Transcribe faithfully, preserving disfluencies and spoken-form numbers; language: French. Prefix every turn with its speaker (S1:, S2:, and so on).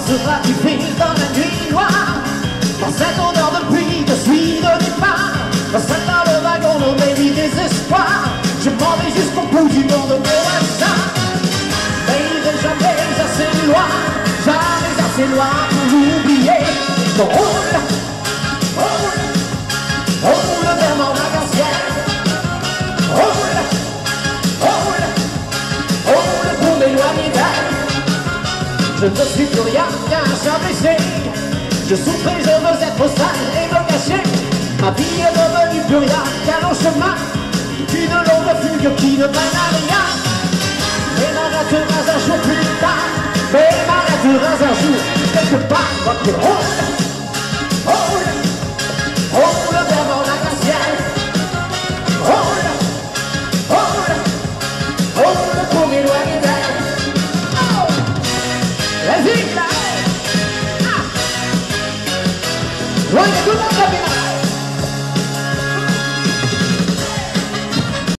S1: sera qui fait dans la nuit noire. Dans cette odeur de pluie, je suis de départ. Dans cette heure de wagon, on mérite désespoir. Je m'en vais jusqu'au bout du monde de mon hasard. Mais il n'est jamais assez loin, jamais assez loin pour l'oublier. Je roule, roule, roule vers mon arc-en-ciel. Roule, roule, roule pour m'éloigner d'elle. Je ne suis plus rien qu'un chat blessé. Je souffre et je veux être sale et me cacher. Ma vie est devenue plus rien qu'un long chemin, une longue fugue qui ne mène à rien. Mais m'arrêteras un jour plus tard, mais m'arrêteras un jour quelque part. Quand tu roules, roule, roule vers mon arc-en-ciel. Roule, roule, roule pour m'éloigner d'elle. Oh, la vie là. Ah. Ouais, tout le monde